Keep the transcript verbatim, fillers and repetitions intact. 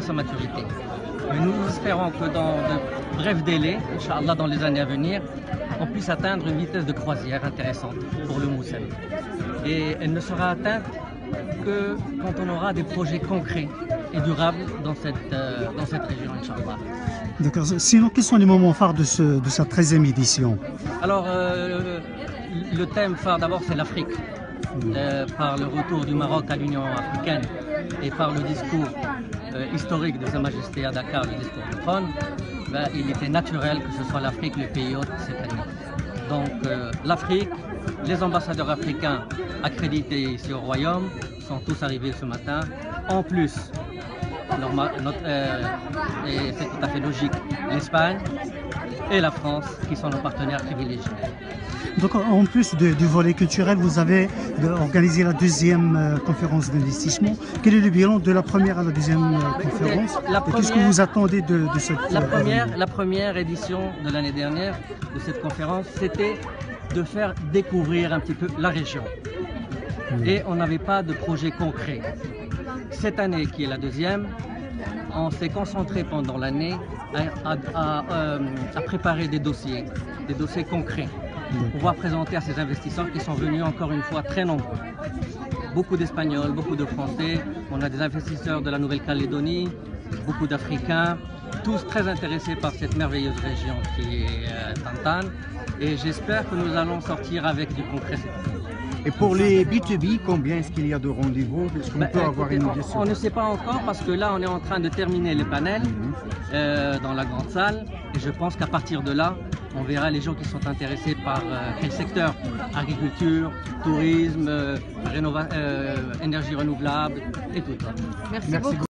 sa maturité. Mais nous espérons que dans de brefs délais, Inch'Allah, dans les années à venir, on puisse atteindre une vitesse de croisière intéressante pour le Moussel. Et elle ne sera atteinte que quand on aura des projets concrets et durables dans cette, euh, dans cette région, Inch'Allah. D'accord. Sinon, quels sont les moments phares de, ce, de cette treizième édition? Alors, euh, le thème phare d'abord, c'est l'Afrique. Euh, par le retour du Maroc à l'Union africaine et par le discours euh, historique de Sa Majesté à Dakar, le discours du trône, ben, il était naturel que ce soit l'Afrique le pays hôte cette année. Donc euh, l'Afrique, les ambassadeurs africains accrédités ici au Royaume sont tous arrivés ce matin. En plus, normal, notre, euh, et c'est tout à fait logique, l'Espagne et la France qui sont nos partenaires privilégiés. Donc en plus de, du volet culturel, vous avez organisé la deuxième euh, conférence d'investissement. Quel est le bilan de la première à la deuxième euh, conférence? Qu'est-ce que vous attendez de, de cette la première, la première édition de l'année dernière de cette conférence, c'était de faire découvrir un petit peu la région. Mmh. Et on n'avait pas de projet concret. Cette année, qui est la deuxième, on s'est concentré pendant l'année à, à, à, euh, à préparer des dossiers, des dossiers concrets, pour pouvoir présenter à ces investisseurs qui sont venus encore une fois très nombreux. Beaucoup d'Espagnols, beaucoup de Français, on a des investisseurs de la Nouvelle-Calédonie, beaucoup d'Africains, tous très intéressés par cette merveilleuse région qui est euh, Tantane. Et j'espère que nous allons sortir avec du concret cette année. Et pour les B deux B, combien est-ce qu'il y a de rendez-vous? Est-ce qu'on ben, peut avoir une idée? On, on ne sait pas encore parce que là on est en train de terminer les panels mm-hmm. euh, dans la grande salle et je pense qu'à partir de là on verra les gens qui sont intéressés par euh, quel secteur, agriculture, tourisme, euh, rénova euh, énergie renouvelable et tout ça. Merci, Merci beaucoup.